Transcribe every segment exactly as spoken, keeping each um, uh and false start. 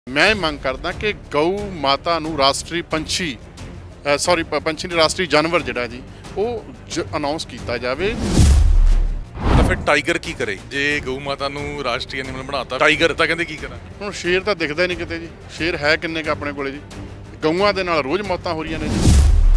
मैं मंग करदा कि गऊ माता नूं राष्ट्री पंछी सॉरी पंछी नहीं राष्ट्री जानवर जिहड़ा जी वो अनाउंस किया जाए। तो फिर टाइगर की करे जे गऊ माता नूं राष्ट्री एनिमल बनाता टाइगर तां कहंदे की करा। हुण शेर तां दिखदा नहीं किते जी, शेर है किन्ने का अपने कोले जी। गऊआं दे नाल रोज़ मौतां हो रहीआं ने जी।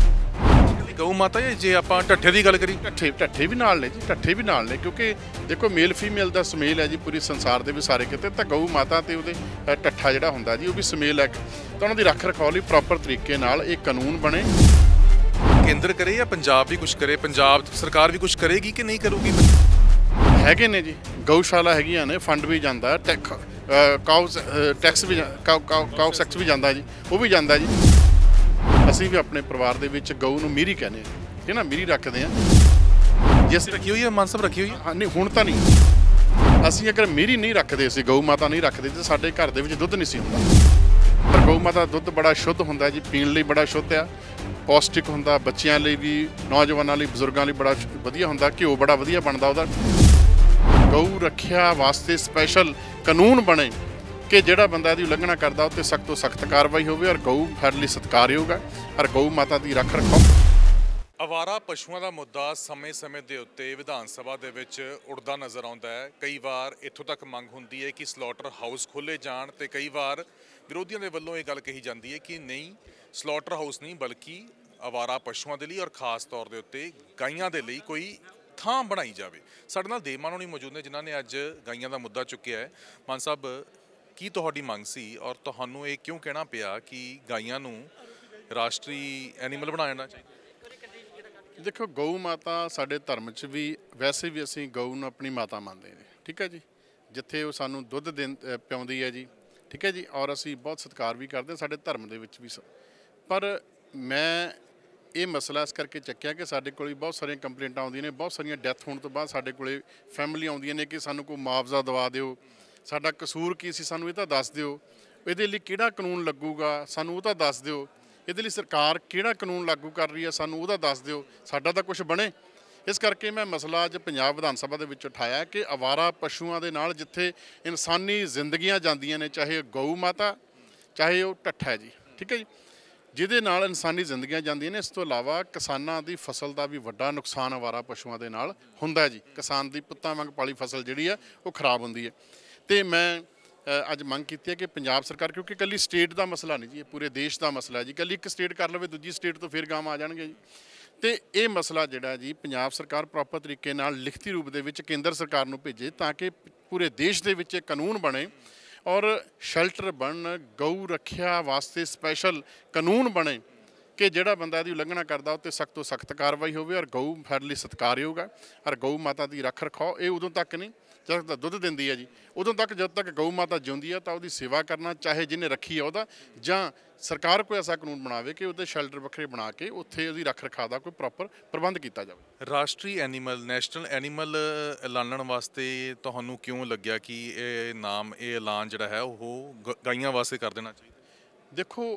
गऊ माता जे आपां ढट्ठे दी गल करी ढट्ठे ढट्ठे भी नाल ने जी, ढट्ठे भी नाल ने क्योंकि देखो मेल फीमेल का सुमेल है जी पूरी संसार के भी सारे किते तो गऊ माता ते उहदे ढट्ठा जिहड़ा हुंदा जी वो भी सुमेल है तो उन्हां दी रख रखाव लई प्रॉपर तरीके नाल एक कानून बने। केंद्र करे या पंजाब भी कुछ करे, पंजाब सरकार भी कुछ करेगी कि नहीं करूगी? हैगे ने जी, गऊशाला हैगियां ने, फंड भी जांदा, टैक्स काउस टैक्स भी काउ टैक्स भी जांदा जी, वो भी जांदा जी। ਅਸੀਂ ਵੀ ਆਪਣੇ ਪਰਿਵਾਰ ਦੇ ਵਿੱਚ ਗਊ ਨੂੰ ਮੀਰੀ ਕਹਿੰਦੇ ਆ, ਠੀਕ ਹੈ ਨਾ, ਮੀਰੀ ਰੱਖਦੇ ਆ। ਜੇ ਅਸੀਂ ਰੱਖੀ ਹੋਈ ਹੈ ਮਾਨ ਸਾਹਿਬ ਰੱਖੀ ਹੋਈ ਹੈ? ਹਾਂ ਨਹੀਂ ਹੁਣ ਤਾਂ ਨਹੀਂ, ਅਸੀਂ ਅਗਰ ਮੀਰੀ ਨਹੀਂ ਰੱਖਦੇ ਸੀ, ਗਊ ਮਾਤਾ ਨਹੀਂ ਰੱਖਦੇ ਤੇ ਸਾਡੇ ਘਰ ਦੇ ਵਿੱਚ ਦੁੱਧ ਨਹੀਂ ਸੀ ਹੁੰਦਾ। ਪਰ ਗਊ ਮਾਤਾ ਦੁੱਧ ਬੜਾ ਸ਼ੁੱਧ ਹੁੰਦਾ ਜੀ, ਪੀਣ ਲਈ ਬੜਾ ਸ਼ੁੱਧ ਆ, ਪੌਸ਼ਟਿਕ ਹੁੰਦਾ, ਬੱਚਿਆਂ ਲਈ ਵੀ, ਨੌਜਵਾਨਾਂ ਲਈ, ਬਜ਼ੁਰਗਾਂ ਲਈ ਬੜਾ ਵਧੀਆ ਹੁੰਦਾ, ਘਿਓ ਬੜਾ ਵਧੀਆ ਬਣਦਾ ਉਹਦਾ। ਗਊ ਰੱਖਿਆ ਵਾਸਤੇ ਸਪੈਸ਼ਲ ਕਾਨੂੰਨ ਬਣੇ कि ਜਿਹੜਾ ਬੰਦਾ ਇਹਦੀ ਉਲੰਘਣਾ ਕਰਦਾ ਉੱਤੇ ਸਖਤ ਤੋਂ ਸਖਤ ਕਾਰਵਾਈ ਹੋਵੇ ਔਰ ਗਊ ਸਾਡੇ ਲਈ ਸਤਿਕਾਰਯੋਗ ਹੈ ਔਰ ਗਊ ਮਾਤਾ ਦੀ ਰੱਖ ਰਖਾਓ। ਅਵਾਰਾ ਪਸ਼ੂਆਂ ਦਾ ਮੁੱਦਾ ਸਮੇਂ-ਸਮੇਂ ਦੇ ਉੱਤੇ ਵਿਧਾਨ ਸਭਾ ਦੇ ਵਿੱਚ ਉੜਦਾ ਨਜ਼ਰ ਆਉਂਦਾ ਹੈ। ਕਈ ਵਾਰ ਇੱਥੋਂ ਤੱਕ ਮੰਗ ਹੁੰਦੀ ਹੈ ਕਿ ਸਲੌਟਰ ਹਾਊਸ ਖੋਲ੍ਹੇ ਜਾਣ ਤੇ ਕਈ ਵਾਰ ਵਿਰੋਧੀਆਂ ਦੇ ਵੱਲੋਂ ਇਹ ਗੱਲ ਕਹੀ ਜਾਂਦੀ ਹੈ ਕਿ ਨਹੀਂ ਸਲੌਟਰ ਹਾਊਸ ਨਹੀਂ ਬਲਕਿ ਅਵਾਰਾ ਪਸ਼ੂਆਂ ਦੇ ਲਈ ਔਰ ਖਾਸ ਤੌਰ ਦੇ ਉੱਤੇ ਗਾਈਆਂ ਦੇ ਲਈ ਕੋਈ ਥਾਂ ਬਣਾਈ ਜਾਵੇ। ਸਾਡੇ ਨਾਲ ਦੇਵ ਮਾਨ ਹੋਣੀ ਮੌਜੂਦ ਨੇ ਜਿਨ੍ਹਾਂ ਨੇ ਅੱਜ ਗਾਈਆਂ ਦਾ ਮੁੱਦਾ ਚੁੱਕਿਆ ਹੈ। ਮਾਨ ਸਾਹਿਬ ਕੀ ਤੁਹਾਡੀ ਮੰਗ ਸੀ ਔਰ ਤੁਹਾਨੂੰ ਇਹ ਕਿਉਂ ਕਹਿਣਾ ਪਿਆ ਕਿ ਗਾਈਆਂ ਨੂੰ ਰਾਸ਼ਟਰੀ ਐਨੀਮਲ ਬਣਾਉਣਾ ਚਾਹੀਦਾ? ਦੇਖੋ ਗਊ ਮਾਤਾ ਸਾਡੇ ਧਰਮ 'ਚ ਵੀ ਵੈਸੇ ਵੀ ਅਸੀਂ ਗਊ ਨੂੰ ਆਪਣੀ ਮਾਤਾ ਮੰਨਦੇ ਹਾਂ, ਠੀਕ ਹੈ ਜੀ। ਜਿੱਥੇ ਉਹ ਸਾਨੂੰ ਦੁੱਧ ਦੇ ਪਿਆਉਂਦੀ ਹੈ ਜੀ, ਠੀਕ ਹੈ ਜੀ, ਔਰ ਅਸੀਂ ਬਹੁਤ ਸਤਿਕਾਰ ਵੀ ਕਰਦੇ ਸਾਡੇ ਧਰਮ ਦੇ ਵਿੱਚ ਵੀ। ਪਰ ਮੈਂ ਇਹ ਮਸਲਾ ਇਸ ਕਰਕੇ ਚੱਕਿਆ ਕਿ ਸਾਡੇ ਕੋਲ ਵੀ ਬਹੁਤ ਸਾਰੀਆਂ ਕੰਪਲੇਂਟਾਂ ਆਉਂਦੀਆਂ ਨੇ, ਬਹੁਤ ਸਾਰੀਆਂ ਡੈਥ ਹੋਣ ਤੋਂ ਬਾਅਦ ਸਾਡੇ ਕੋਲ ਫੈਮਿਲੀ ਆਉਂਦੀਆਂ ਨੇ ਕਿ ਸਾਨੂੰ ਕੋਈ ਮੁਆਵਜ਼ਾ ਦਵਾ ਦਿਓ, ਸਾਡਾ ਕਸੂਰ ਕੀ ਸੀ ਸਾਨੂੰ ਇਹ ਤਾਂ ਦੱਸ ਦਿਓ, ਇਹਦੇ ਲਈ ਕਿਹੜਾ ਕਾਨੂੰਨ ਲੱਗੂਗਾ ਸਾਨੂੰ ਉਹ ਤਾਂ ਦੱਸ ਦਿਓ, ਇਹਦੇ ਲਈ ਸਰਕਾਰ ਕਿਹੜਾ ਕਾਨੂੰਨ ਲਾਗੂ ਕਰ ਰਹੀ ਹੈ ਸਾਨੂੰ ਉਹਦਾ ਦੱਸ ਦਿਓ, ਸਾਡਾ ਤਾਂ ਕੁਝ ਬਣੇ। ਇਸ ਕਰਕੇ ਮੈਂ ਮਸਲਾ ਅੱਜ ਪੰਜਾਬ ਵਿਧਾਨ ਸਭਾ ਦੇ ਵਿੱਚ ਉਠਾਇਆ ਕਿ ਅਵਾਰਾ ਪਸ਼ੂਆਂ ਦੇ ਨਾਲ ਜਿੱਥੇ ਇਨਸਾਨੀ ਜ਼ਿੰਦਗੀਆਂ ਜਾਂਦੀਆਂ ਨੇ, ਚਾਹੇ ਗਊ ਮਾਤਾ ਚਾਹੇ ਉਹ ਢੱਠਾ ਹੈ ਜੀ, ਠੀਕ ਹੈ ਜੀ, ਜਿਹਦੇ ਨਾਲ ਇਨਸਾਨੀ ਜ਼ਿੰਦਗੀਆਂ ਜਾਂਦੀਆਂ ਨੇ। ਇਸ ਤੋਂ ਇਲਾਵਾ ਕਿਸਾਨਾਂ ਦੀ ਫਸਲ ਦਾ ਵੀ ਵੱਡਾ ਨੁਕਸਾਨ ਅਵਾਰਾ ਪਸ਼ੂਆਂ ਦੇ ਨਾਲ ਹੁੰਦਾ ਜੀ। ਕਿਸਾਨ ਦੀ ਪੁੱਤਾਂ ਵਾਂਗ ਪਾਲੀ ਫਸਲ ਜਿਹੜੀ ਆ ਉਹ ਖਰਾਬ ਹੁੰਦੀ ਹੈ। ਤੇ ਮੈਂ ਅੱਜ ਮੰਗ ਕੀਤੀ ਹੈ ਕਿ ਪੰਜਾਬ ਸਰਕਾਰ, ਕਿਉਂਕਿ ਇਕੱਲੀ ਸਟੇਟ ਦਾ ਮਸਲਾ ਨਹੀਂ ਜੀ, ਇਹ ਪੂਰੇ ਦੇਸ਼ ਦਾ ਮਸਲਾ ਹੈ ਜੀ। ਇਕੱਲੀ ਇੱਕ ਸਟੇਟ ਕਰ ਲਵੇ ਦੂਜੀ ਸਟੇਟ ਤੋਂ ਫਿਰ ਗਾਵਾਂ ਆ ਜਾਣਗੇ ਜੀ। ਤੇ ਇਹ ਮਸਲਾ ਜਿਹੜਾ ਜੀ ਪੰਜਾਬ ਸਰਕਾਰ ਪ੍ਰੋਪਰ ਤਰੀਕੇ ਨਾਲ ਲਿਖਤੀ ਰੂਪ ਦੇ ਵਿੱਚ ਕੇਂਦਰ ਸਰਕਾਰ ਨੂੰ ਭੇਜੇ ਤਾਂ ਕਿ ਪੂਰੇ ਦੇਸ਼ ਦੇ ਵਿੱਚ ਇੱਕ ਕਾਨੂੰਨ ਬਣੇ ਔਰ ਸ਼ੈਲਟਰ ਬਣਨ, ਗਊ ਰੱਖਿਆ ਵਾਸਤੇ ਸਪੈਸ਼ਲ ਕਾਨੂੰਨ ਬਣੇ ਕਿ ਜਿਹੜਾ ਬੰਦਾ ਇਹਦੀ ਉਲੰਘਣਾ ਕਰਦਾ ਉੱਤੇ ਸਖਤ ਤੋਂ ਸਖਤ ਕਾਰਵਾਈ ਹੋਵੇ ਔਰ ਗਊ ਸਾਡੇ ਲਈ ਸਤਿਕਾਰਯੋਗ ਹੈ ਔਰ ਗਊ ਮਾਤਾ ਦੀ ਰੱਖ ਰਖਾਓ। ਇਹ ਉਦੋਂ ਤੱਕ ਨਹੀਂ ਜਦੋਂ ਤੱਕ ਦੁੱਧ ਦਿੰਦੀ ਹੈ ਜੀ, ਉਦੋਂ ਤੱਕ ਜਦ ਤੱਕ ਗਊ ਮਾਤਾ ਜਿਉਂਦੀ ਹੈ ਤਾਂ ਉਹਦੀ ਸੇਵਾ ਕਰਨਾ, ਚਾਹੇ ਜਿਹਨੇ ਰੱਖੀ ਹੈ ਉਹਦਾ, ਜਾਂ ਸਰਕਾਰ ਕੋਈ ਐਸਾ ਕਾਨੂੰਨ ਬਣਾਵੇ ਕਿ ਉਹਦੇ ਸ਼ੈਲਟਰ ਵੱਖਰੇ ਬਣਾ ਕੇ ਉੱਥੇ ਉਹਦੀ ਰੱਖ ਰਖਾਅ ਦਾ ਕੋਈ ਪ੍ਰੋਪਰ ਪ੍ਰਬੰਧ ਕੀਤਾ ਜਾਵੇ। ਰਾਸ਼ਟਰੀ ਐਨੀਮਲ, ਨੈਸ਼ਨਲ ਐਨੀਮਲ ਐਲਾਨਣ ਵਾਸਤੇ ਤੁਹਾਨੂੰ ਕਿਉਂ ਲੱਗਿਆ ਕਿ ਇਹ ਨਾਮ, ਇਹ ਐਲਾਨ ਜਿਹੜਾ ਹੈ ਉਹ ਗਾਈਆਂ ਵਾਸਤੇ ਕਰ ਦੇਣਾ ਚਾਹੀਦਾ? ਦੇਖੋ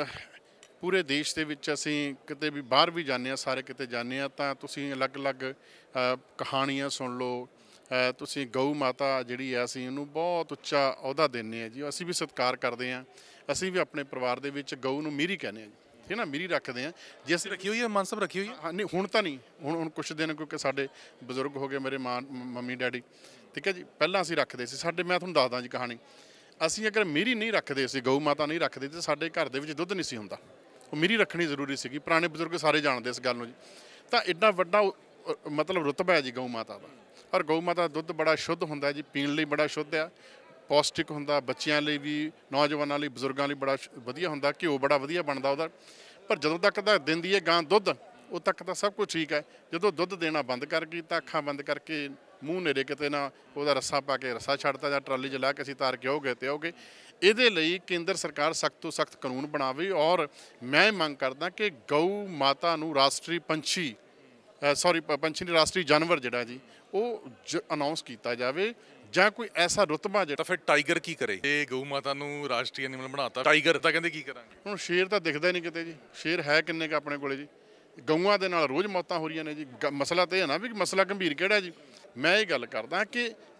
ਪੂਰੇ ਦੇਸ਼ ਦੇ ਵਿੱਚ ਅਸੀਂ ਕਿਤੇ ਵੀ ਬਾਹਰ ਵੀ ਜਾਂਦੇ ਹਾਂ, ਸਾਰੇ ਕਿਤੇ ਜਾਂਦੇ ਹਾਂ ਤਾਂ ਤੁਸੀਂ ਅਲੱਗ-ਅਲੱਗ ਕਹਾਣੀਆਂ ਸੁਣ ਲਓ। ਤੁਸੀਂ ਗਊ ਮਾਤਾ ਜਿਹੜੀ ਆ ਅਸੀਂ ਉਹਨੂੰ ਬਹੁਤ ਉੱਚਾ ਅਹੁਦਾ ਦਿੰਦੇ ਹਾਂ ਜੀ, ਅਸੀਂ ਵੀ ਸਤਿਕਾਰ ਕਰਦੇ ਹਾਂ। ਅਸੀਂ ਵੀ ਆਪਣੇ ਪਰਿਵਾਰ ਦੇ ਵਿੱਚ ਗਊ ਨੂੰ ਮੀਰੀ ਕਹਿੰਦੇ ਹਾਂ ਜੀ, ਠੀਕ ਹੈ ਨਾ, ਮੀਰੀ ਰੱਖਦੇ ਹਾਂ। ਜੇ ਅਸੀਂ ਰੱਖੀ ਹੋਈ ਹੈ ਮਾਨ ਸਾਹਿਬ ਰੱਖੀ ਹੋਈ ਹੈ? ਹਾਂ ਨਹੀਂ ਹੁਣ ਤਾਂ ਨਹੀਂ, ਹੁਣ ਹੁਣ ਕੁਛ ਦਿਨ ਕਿਉਂਕਿ ਸਾਡੇ ਬਜ਼ੁਰਗ ਹੋ ਗਏ, ਮੇਰੇ ਮਾਂ ਮੰਮੀ ਡੈਡੀ, ਠੀਕ ਹੈ ਜੀ। ਪਹਿਲਾਂ ਅਸੀਂ ਰੱਖਦੇ ਸੀ, ਸਾਡੇ ਮੈਂ ਤੁਹਾਨੂੰ ਦੱਸਦਾ ਜੀ ਕਹਾਣੀ। ਅਸੀਂ ਅਗਰ ਮੀਰੀ ਨਹੀਂ ਰੱਖਦੇ ਸੀ, ਗਊ ਮਾਤਾ ਨਹੀਂ ਰੱਖਦੇ ਤਾਂ ਸਾਡੇ ਘਰ ਦੇ ਵਿੱਚ ਦੁੱਧ ਨਹੀਂ ਸੀ ਹੁੰਦਾ। ਉਹ ਮੀਰੀ ਰੱਖਣੀ ਜ਼ਰੂਰੀ ਸੀਗੀ, ਪੁਰਾਣੇ ਬਜ਼ੁਰਗ ਸਾਰੇ ਜਾਣਦੇ ਇਸ ਗੱਲ ਨੂੰ ਜੀ। ਤਾਂ ਐਡਾ ਵੱਡਾ ਮਤਲਬ ਰੁਤਬਾ ਹੈ ਜੀ ਗਊ ਮਾਤਾ ਦਾ ਔਰ ਗਊ ਮਾਤਾ ਦਾ ਦੁੱਧ ਬੜਾ ਸ਼ੁੱਧ ਹੁੰਦਾ ਜੀ, ਪੀਣ ਲਈ ਬੜਾ ਸ਼ੁੱਧ ਆ, ਪੌਸ਼ਟਿਕ ਹੁੰਦਾ, ਬੱਚਿਆਂ ਲਈ ਵੀ, ਨੌਜਵਾਨਾਂ ਲਈ, ਬਜ਼ੁਰਗਾਂ ਲਈ ਬੜਾ ਵਧੀਆ ਹੁੰਦਾ, ਘਿਓ ਬੜਾ ਵਧੀਆ ਬਣਦਾ ਉਹਦਾ। ਪਰ ਜਦੋਂ ਤੱਕ ਤਾਂ ਦਿੰਦੀ ਹੈ ਗਾਂ ਦੁੱਧ ਉਦੋਂ ਤੱਕ ਤਾਂ ਸਭ ਕੁਝ ਠੀਕ ਹੈ। ਜਦੋਂ ਦੁੱਧ ਦੇਣਾ ਬੰਦ ਕਰ ਗਈ ਤਾਂ ਅੱਖਾਂ ਬੰਦ ਕਰਕੇ ਮੂੰਹ ਨੇੜੇ ਕਿਤੇ ਨਾ ਉਹਦਾ ਰੱਸਾ ਪਾ ਕੇ ਰੱਸਾ ਛੱਡਤਾ ਜਾਂ ਟਰਾਲੀ 'ਚ ਲਾ ਕੇ ਅਸੀਂ ਤਾਰ ਕੇ ਆਓਗੇ ਤੇ ਆਓਗੇ। ਇਹਦੇ ਲਈ ਕੇਂਦਰ ਸਰਕਾਰ ਸਖਤ ਤੋਂ ਸਖਤ ਕਾਨੂੰਨ ਬਣਾਵੇ ਔਰ ਮੈਂ ਮੰਗ ਕਰਦਾ ਕਿ ਗਊ ਮਾਤਾ ਨੂੰ ਰਾਸ਼ਟਰੀ ਪੰਛੀ ਸੌਰੀ ਪੰਛੀ ਨਹੀਂ ਰਾਸ਼ਟਰੀ ਜਾਨਵਰ ਜਿਹੜਾ ਜੀ ਉਹ ਅਨਾउंस ਕੀਤਾ ਜਾਵੇ ਜਾਂ ਕੋਈ ਐਸਾ ਰੁਤਬਾ ਜਿਹੜਾ। ਫਿਰ ਟਾਈਗਰ ਕੀ ਕਰੇ ਜੇ ਗਊ ਮਾਤਾ ਨੂੰ ਰਾਸ਼ਟਰੀ ਐਨੀਮਲ ਬਣਾਤਾ ਟਾਈਗਰ ਤਾਂ ਕਹਿੰਦੇ ਕੀ ਕਰਾਂਗੇ? ਹੁਣ ਸ਼ੇਰ ਤਾਂ ਦਿਖਦਾ ਨਹੀਂ ਕਿਤੇ ਜੀ, ਸ਼ੇਰ ਹੈ ਕਿੰਨੇ ਕੁ ਆਪਣੇ ਕੋਲੇ ਜੀ। ਗਊਆਂ ਦੇ ਨਾਲ ਰੋਜ਼ ਮੌਤਾਂ ਹੋ ਰਹੀਆਂ ਨੇ ਜੀ। ਮਸਲਾ ਤਾਂ ਇਹ ਹੈ ਨਾ ਵੀ ਮਸਲਾ ਗੰਭੀਰ ਕਿਹੜਾ ਜੀ। ਮੈਂ ਇਹ ਗੱਲ ਕਰਦਾ ਕਿ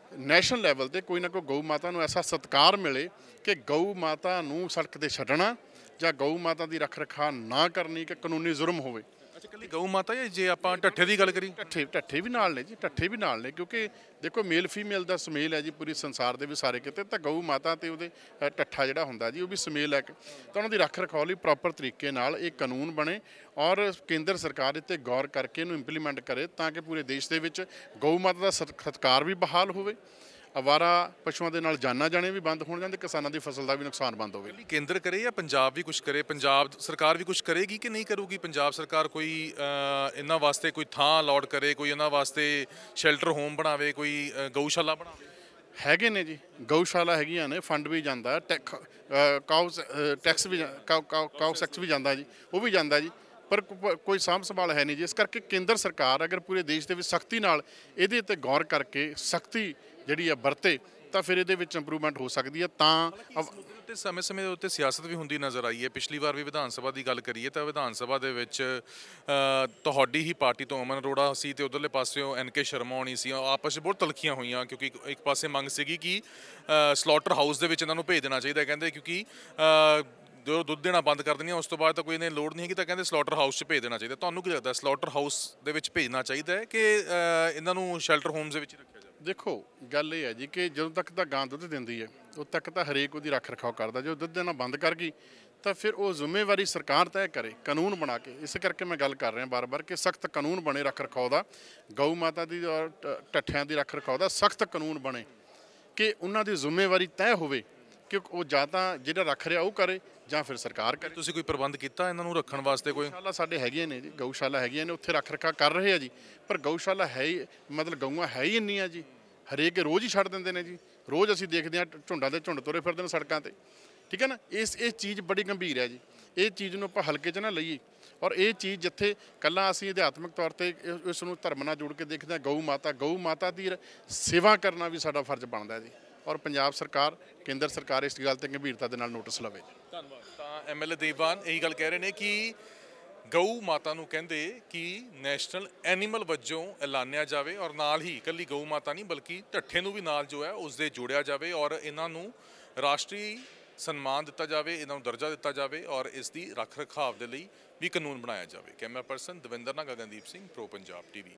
ਨੈਸ਼ਨਲ ਲੈਵਲ ਤੇ ਕੋਈ ਨਾ ਕੋਈ ਗਊ ਮਾਤਾ ਨੂੰ ਐਸਾ ਸਤਿਕਾਰ ਮਿਲੇ ਕਿ ਗਊ ਮਾਤਾ ਨੂੰ ਸੜਕ ਤੇ ਛੱਡਣਾ ਜਾਂ ਗਊ ਮਾਤਾ ਦੀ ਰੱਖ ਰਖਾਅ ਨਾ ਕਰਨੀ ਕਿ ਕਾਨੂੰਨੀ ਜ਼ੁਰਮ ਹੋਵੇ। ਅੱਛਾ, ਕੱਲੀ ਗਊ ਮਾਤਾ ਜਾਂ ਜੇ ਆਪਾਂ ਢੱਠੇ ਦੀ ਗੱਲ ਕਰੀ? ਢੱਠੇ ਢੱਠੇ ਵੀ ਨਾਲ ਨੇ ਜੀ, ਢੱਠੇ ਵੀ ਨਾਲ ਨੇ, ਕਿਉਂਕਿ ਦੇਖੋ ਮੇਲ ਫੀਮੇਲ ਦਾ ਸਮੇਲ ਹੈ ਜੀ ਪੂਰੀ ਸੰਸਾਰ ਦੇ ਵੀ ਸਾਰੇ ਕਿਤੇ, ਤਾਂ ਗਊ ਮਾਤਾ ਤੇ ਉਹਦੇ ਅ, ਢੱਠਾ ਜਿਹੜਾ ਹੁੰਦਾ ਜੀ ਉਹ ਵੀ ਸਮੇਲ ਹੈ, ਤਾਂ ਉਹਨਾਂ ਦੀ ਰੱਖ ਰਖਾਅ ਲਈ ਪ੍ਰੋਪਰ ਤਰੀਕੇ ਨਾਲ ਇਹ ਕਾਨੂੰਨ ਬਣੇ ਔਰ ਕੇਂਦਰ ਸਰਕਾਰ ਇਹ 'ਤੇ ਗੌਰ ਕਰਕੇ ਇਹਨੂੰ ਇੰਪਲੀਮੈਂਟ ਕਰੇ ਤਾਂ ਕਿ ਪੂਰੇ ਦੇਸ਼ ਦੇ ਵਿੱਚ ਗਊ ਮਾਤਾ ਦਾ ਸਤ- ਸਤਿਕਾਰ ਵੀ ਬਹਾਲ ਹੋਵੇ, ਅਵਾਰਾ ਪਸ਼ੂਆਂ ਦੇ ਨਾਲ ਜਾਨਾਂ ਜਾਣੇ ਵੀ ਬੰਦ ਹੋਣ ਜਾਂਦੇ, ਕਿਸਾਨਾਂ ਦੀ ਫਸਲ ਦਾ ਵੀ ਨੁਕਸਾਨ ਬੰਦ ਹੋਵੇ। ਕੱਲੀ ਕੇਂਦਰ ਕਰੇ ਜਾਂ ਪੰਜਾਬ ਵੀ ਕੁਝ ਕਰੇ? ਪੰਜਾਬ ਸਰਕਾਰ ਵੀ ਕੁਝ ਕਰੇਗੀ ਕਿ ਨਹੀਂ ਕਰੂਗੀ? ਪੰਜਾਬ ਸਰਕਾਰ ਕੋਈ ਅ, ਇਹਨਾਂ ਵਾਸਤੇ ਕੋਈ ਥਾਂ ਅਲਾਟ ਕਰੇ, ਕੋਈ ਇਹਨਾਂ ਵਾਸਤੇ ਸ਼ੈਲਟਰ ਹੋਮ ਬਣਾਵੇ, ਕੋਈ ਅ, ਗਊਸ਼ਾਲਾ ਬਣਾਵੇ? ਹੈਗੇ ਨੇ ਜੀ, ਗਊਸ਼ਾਲਾ ਹੈਗੀਆਂ ਨੇ, ਫੰਡ ਵੀ ਜਾਂਦਾ, ਟੈਕ ਕਾਊ ਟੈਕਸ ਵੀ ਜਾ- ਕਾਊ ਕਾਊ ਕਾਊ ਟੈਕਸ ਵੀ ਜਾਂਦਾ ਜੀ, ਉਹ ਵੀ ਜਾਂਦਾ ਜੀ, ਪਰ ਕੋ- ਕੋਈ ਸਾਂਭ ਸੰਭਾਲ ਹੈ ਨਹੀਂ ਜੀ। ਇਸ ਕਰਕੇ ਕੇਂਦਰ ਸਰਕਾਰ ਅਗਰ ਪੂਰੇ ਦੇਸ਼ ਦੇ ਵਿੱਚ ਸਖਤੀ ਨਾਲ ਇਹਦੇ 'ਤੇ ਗੌਰ ਕਰਕੇ ਸਖਤੀ ਜਿਹੜੀ ਆ ਵਰਤੇ ਤਾਂ ਫਿਰ ਇਹਦੇ ਵਿੱਚ ਇੰਪਰੂਵਮੈਂਟ ਹੋ ਸਕਦੀ ਹੈ। ਤਾਂ ਅਵ- ਤੇ ਸਮੇਂ-ਸਮੇਂ ਦੇ ਉੱਤੇ ਸਿਆਸਤ ਵੀ ਹੁੰਦੀ ਨਜ਼ਰ ਆਈ ਹੈ। ਪਿਛਲੀ ਵਾਰ ਵੀ ਵਿਧਾਨ ਸਭਾ ਦੀ ਗੱਲ ਕਰੀਏ ਤਾਂ ਵਿਧਾਨ ਸਭਾ ਦੇ ਵਿੱਚ ਅ, ਤੁਹਾਡੀ ਹੀ ਪਾਰਟੀ ਤੋਂ ਅਮਨ ਅਰੋੜਾ ਸੀ ਤੇ ਉਧਰਲੇ ਪਾਸਿਓਂ ਐਨ ਕੇ ਸ਼ਰਮਾ ਹੋਣੀ ਸੀ, ਆਪਸ 'ਚ ਬਹੁਤ ਤਲਖੀਆਂ ਹੋਈਆਂ ਕਿਉਂਕਿ ਇੱਕ ਇੱਕ ਪਾਸੇ ਮੰਗ ਸੀਗੀ ਕਿ ਸਲੌਟਰ ਹਾਊਸ ਦੇ ਵਿੱਚ ਇਹਨਾਂ ਨੂੰ ਭੇਜ ਦੇਣਾ ਚਾਹੀਦਾ, ਕਹਿੰਦੇ ਕਿਉਂਕਿ ਅ, ਜੋ ਦੁੱਧ ਦੇਣਾ ਬੰਦ ਕਰ ਦੇਣੀਆਂ ਉਸ ਤੋਂ ਬਾਅਦ ਤਾਂ ਕੋਈ ਇਹਨੇ ਲੋੜ ਨਹੀਂ ਹੈਗੀ, ਤਾਂ ਕਹਿੰਦੇ ਸਲੌਟਰ ਹਾਊਸ 'ਚ ਭੇਜ ਦੇਣਾ ਚਾਹੀਦਾ। ਤੁਹਾਨੂੰ ਕੀ ਲੱਗਦਾ, ਸਲੌਟਰ ਹਾਊਸ ਦੇ ਵਿੱਚ ਭੇਜਣਾ ਚਾਹੀਦਾ ਹੈ ਕਿ ਅ, ਇਹਨਾਂ ਨੂੰ ਸ਼ੈਲਟਰ ਹੋਮਸ ਦੇ ਵਿੱਚ ਰੱਖਿਆ ਜਾਵੇ? ਦੇਖੋ ਗੱਲ ਇਹ ਹੈ ਜੀ ਕਿ ਜਦੋਂ ਤੱਕ ਤਾਂ ਗਾਂ ਦੁੱਧ ਦਿੰਦੀ ਹੈ ਉਦੋਂ ਤੱਕ ਤਾਂ ਹਰੇਕ ਉਹਦੀ ਰੱਖ ਰਖਾਅ ਕਰਦਾ, ਜਦੋਂ ਦੁੱਧ ਦੇਣਾ ਬੰਦ ਕਰ ਗਈ ਤਾਂ ਫਿਰ ਉਹ ਜ਼ਿੰਮੇਵਾਰੀ ਸਰਕਾਰ ਤੈਅ ਕਰੇ ਕਾਨੂੰਨ ਬਣਾ ਕੇ। ਇਸ ਕਰਕੇ ਮੈਂ ਗੱਲ ਕਰ ਰਿਹਾ ਬਾਰ-ਬਾਰ ਕਿ ਸਖਤ ਕਾਨੂੰਨ ਬਣੇ ਰੱਖ ਰਖਾਅ ਦਾ, ਗਊ ਮਾਤਾ ਦੀ ਔਰ ਟ- ਢੱਠਿਆਂ ਦੀ ਰੱਖ ਰਖਾਅ ਦਾ ਸਖਤ ਕਾਨੂੰਨ ਬਣੇ ਕਿ ਉਹਨਾਂ ਦੀ ਜ਼ਿੰਮੇਵਾਰੀ ਤੈਅ ਹੋਵੇ ਕਿ ਉਹ ਜਾਂ ਤਾਂ ਜਿਹੜਾ ਰੱਖ ਰਿਹਾ ਉਹ ਕਰੇ ਜਾਂ ਫਿਰ ਸਰਕਾਰ ਕਰੇ। ਤੁਸੀਂ ਕੋਈ ਪ੍ਰਬੰਧ ਕੀਤਾ ਇਹਨਾਂ ਨੂੰ ਰੱਖਣ ਵਾਸਤੇ? ਕੋਈ ਗਊਸ਼ਾਲਾ ਸਾਡੇ ਹੈਗੀਆਂ ਨੇ ਜੀ, ਗਊਸ਼ਾਲਾ ਹੈਗੀਆਂ ਨੇ, ਉੱਥੇ ਰੱਖ ਰਖਾਅ ਕਰ ਰਹੇ ਆ ਜੀ, ਪਰ ਗਊਸ਼ਾਲਾ ਹੈ ਹੀ ਮਤਲਬ ਗਊਆਂ ਹੈ ਹੀ ਇੰਨੀਆਂ ਜੀ, ਹਰੇਕ ਰੋਜ਼ ਹੀ ਛੱਡ ਦਿੰਦੇ ਨੇ ਜੀ, ਰੋਜ਼ ਅਸੀਂ ਦੇਖਦੇ ਹਾਂ ਝੁੰਡਾਂ ਦੇ ਝੁੰਡ ਤੁਰੇ ਫਿਰਦੇ ਨੇ ਸੜਕਾਂ ਤੇ, ਠੀਕ ਹੈ ਨਾ। ਇਸ ਇਹ ਚੀਜ਼ ਬੜੀ ਗੰਭੀਰ ਹੈ ਜੀ, ਇਹ ਚੀਜ਼ ਨੂੰ ਆਪਾਂ ਹਲਕੇ 'ਚ ਨਾ ਲਈਏ ਔਰ ਇਹ ਚੀਜ਼ ਜਿੱਥੇ ਕੱਲਾ ਅਸੀਂ ਅਧਿਆਤਮਿਕ ਤੌਰ ਤੇ ਇਹ- ਇਸ ਨੂੰ ਧਰਮ ਨਾਲ ਜੋੜ ਕੇ ਦੇਖਦੇ ਹਾਂ, ਗਊ ਮਾਤਾ ਗਊ ਮਾਤਾ ਦੀ ਸੇਵਾ ਕਰਨਾ ਵੀ ਸਾਡਾ ਫਰਜ਼ ਬਣਦਾ ਜੀ, ਔਰ ਪੰਜਾਬ ਸਰਕਾਰ ਕੇਂਦਰ ਸਰਕਾਰ ਇਸ ਗੱਲ ਤੇ ਗੰਭੀਰਤਾ ਦੇ ਨਾਲ ਨੋਟਿਸ ਲਵੇ। ਧੰਨਵਾਦ। ਤਾਂ ਐਮ ਐਲ ਏ ਦੇਵਾਨ ਇਹੀ ਗੱਲ ਕਹਿ ਰਹੇ ਨੇ ਕਿ ਗਊ ਮਾਤਾ ਨੂੰ ਕਹਿੰਦੇ ਕਿ ਨੈਸ਼ਨਲ ਐਨੀਮਲ ਵਜੋਂ ਐਲਾਨਿਆ ਜਾਵੇ ਔਰ ਨਾਲ ਹੀ ਇਕੱਲੀ ਗਊ ਮਾਤਾ ਨਹੀਂ ਬਲਕਿ ਢੱਠੇ ਨੂੰ ਵੀ ਨਾਲ ਜੋ ਹੈ ਉਸ ਦੇ ਜੋੜਿਆ ਜਾਵੇ ਔਰ ਇਹਨਾਂ ਨੂੰ ਰਾਸ਼ਟਰੀ ਸਨਮਾਨ ਦਿੱਤਾ ਜਾਵੇ, ਇਹਨਾਂ ਨੂੰ ਦਰਜਾ ਦਿੱਤਾ ਜਾਵੇ ਔਰ ਇਸ ਦੀ ਰੱਖ ਰਖਾਵ ਦੇ ਲਈ ਵੀ ਕਾਨੂੰਨ ਬਣਾਇਆ ਜਾਵੇ। ਕੈਮਰਾ ਪਰਸਨ ਦਵਿੰਦਰ ਨਾਲ ਗਗਨਦੀਪ ਸਿੰਘ, ਪ੍ਰੋ ਪੰਜਾਬ ਟੀਵੀ।